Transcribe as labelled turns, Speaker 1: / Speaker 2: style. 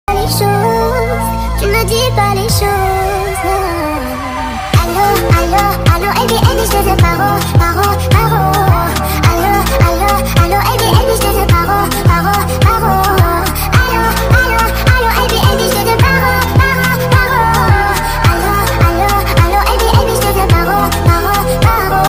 Speaker 1: Les choses, tu ne dis pas les choses. Allô, allô, allô, et bien, je te paro, paro, paro.